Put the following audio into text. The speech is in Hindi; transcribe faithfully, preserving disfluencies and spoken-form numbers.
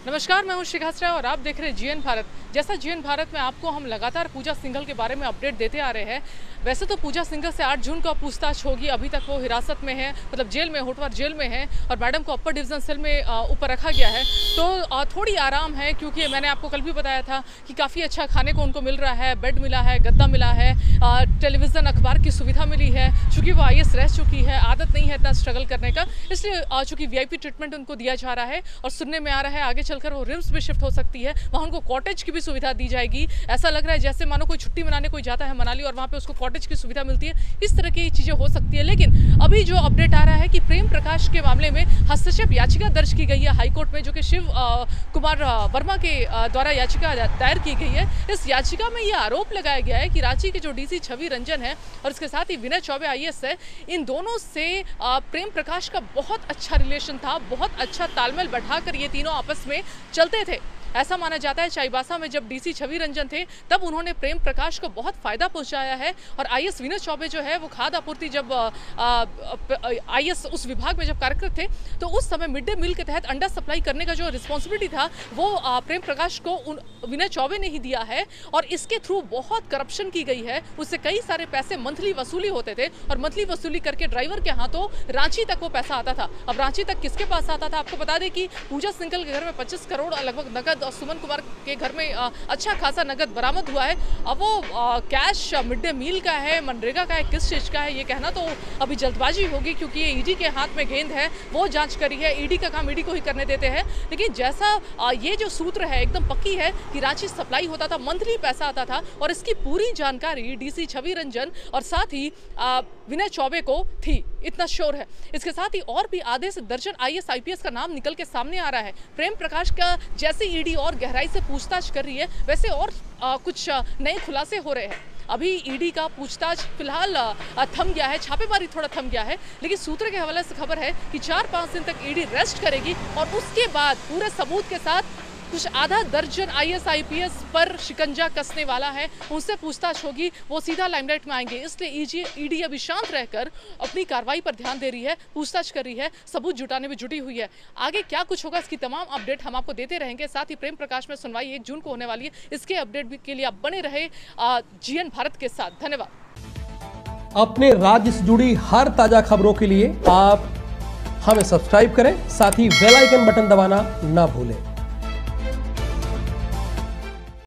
नमस्कार, मैं हूं शिखास्त्रा और आप देख रहे हैं जीएन भारत। जैसा जीएन भारत में आपको हम लगातार पूजा सिंघल के बारे में अपडेट देते आ रहे हैं। वैसे तो पूजा सिंघल से आठ जून को पूछताछ होगी। अभी तक वो हिरासत में है, मतलब जेल में, होटवार जेल में है और मैडम को अपर डिवीजन सेल में ऊपर रखा गया है। तो थोड़ी आराम है, क्योंकि मैंने आपको कल भी बताया था कि काफ़ी अच्छा खाने को उनको मिल रहा है, बेड मिला है, गद्दा मिला है, टेलीविज़न अखबार की सुविधा मिली है। चूँकि वो आई एस रह चुकी है, आदत नहीं है इतना स्ट्रगल करने का, इसलिए चूँकि वी आई पी ट्रीटमेंट उनको दिया जा रहा है। और सुनने में आ रहा है आगे चलकर वो रिम्स भी शिफ्ट हो सकती है, वहाँ उनको कॉटेज की भी सुविधा दी जाएगी। ऐसा लग रहा है जैसे मानो कोई छुट्टी मनाने कोई जाता है मनाली और वहाँ पे उसको कॉटेज की सुविधा मिलती है। इस तरह की चीज़ें हो सकती है। लेकिन अभी जो अपडेट आ रहा है कि प्रेम प्रकाश के मामले में हस्तक्षेप याचिका दर्ज की गई है हाईकोर्ट में, जो कि शिव आ, कुमार आ, वर्मा के द्वारा याचिका दायर की गई है। इस याचिका में ये आरोप लगाया गया है कि रांची के जो डी सी छवि रंजन है और इसके साथ ही विनय चौबे आई ए एस है, इन दोनों से आ, प्रेम प्रकाश का बहुत अच्छा रिलेशन था, बहुत अच्छा तालमेल बैठाकर ये तीनों आपस में चलते थे। ऐसा माना जाता है चाईबासा में जब डीसी छवि रंजन थे तब उन्होंने प्रेम प्रकाश को बहुत फायदा पहुंचाया है। और आई ए एस विनय चौबे जो है वो खाद्य आपूर्ति जब आई ए एस उस विभाग में जब कार्यरत थे तो उस समय मिड डे मील के तहत अंडा सप्लाई करने का जो रिस्पॉन्सिबिलिटी था वो आ, प्रेम प्रकाश को विनय चौबे ने ही दिया है। और इसके थ्रू बहुत करप्शन की गई है, उससे कई सारे पैसे मंथली वसूली होते थे और मंथली वसूली करके ड्राइवर के हाथों रांची तक वो पैसा आता था। अब रांची तक किसके पास आता था? आपको बता दें कि पूजा सिंघल के घर में पच्चीस करोड़ लगभग नकद और सुमन कुमार के घर में अच्छा खासा नगद बरामद हुआ है। अब वो कैश मिड डे मील का है, मनरेगा का है, किस चीज़ का है ये कहना तो अभी जल्दबाजी होगी, क्योंकि ये ईडी के हाथ में गेंद है, वो जांच करी है। ईडी का काम ईडी को ही करने देते हैं। लेकिन जैसा ये जो सूत्र है एकदम पक्की है कि रांची सप्लाई होता था, मंथली पैसा आता था और इसकी पूरी जानकारी डीसी छवि रंजन और साथ ही विनय चौबे को थी, इतना श्योर है। इसके साथ ही और भी आधे से दर्जन I A S I P S का नाम निकल के सामने आ रहा है। प्रेम प्रकाश का जैसे ईडी और गहराई से पूछताछ कर रही है, वैसे और आ, कुछ नए खुलासे हो रहे हैं। अभी ईडी का पूछताछ फिलहाल थम गया है, छापेमारी थोड़ा थम गया है, लेकिन सूत्र के हवाले से खबर है कि चार पाँच दिन तक ईडी रेस्ट करेगी और उसके बाद पूरे सबूत के साथ कुछ आधा दर्जन I A S I P S पर शिकंजा कसने वाला है, उनसे पूछताछ होगी, वो सीधा लाइमलाइट में आएंगे। इसलिए ईडी अभी शांत रहकर अपनी कार्रवाई पर ध्यान दे रही है, पूछताछ कर रही है, सबूत जुटाने में जुटी हुई है। आगे क्या कुछ होगा इसकी तमाम अपडेट हम आपको देते रहेंगे। साथ ही प्रेम प्रकाश में सुनवाई एक जून को होने वाली है, इसके अपडेट के लिए आप बने रहे जीएन भारत के साथ। धन्यवाद। अपने राज्य से जुड़ी हर ताजा खबरों के लिए आप हमें सब्सक्राइब करें, साथ ही बेल आइकन बटन दबाना ना भूलें।